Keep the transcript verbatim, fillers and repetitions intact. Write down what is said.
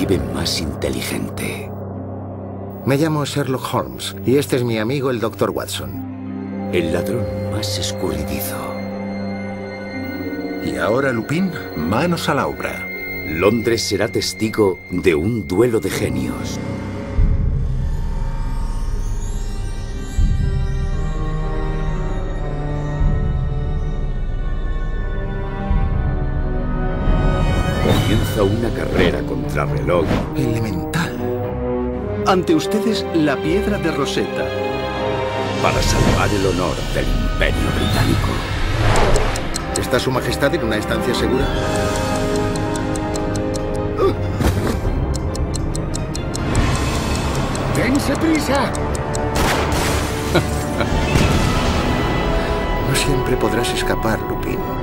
detective más inteligente. Me llamo Sherlock Holmes y este es mi amigo el doctor Watson. El ladrón más escurridizo. Y ahora, Lupin, manos a la obra. Londres será testigo de un duelo de genios. Comienza una carrera contra reloj. Elemental. Ante ustedes, la piedra de Rosetta. Para salvar el honor del Imperio Británico. ¿Está su majestad en una estancia segura? ¡Dense prisa! No siempre podrás escapar, Lupin.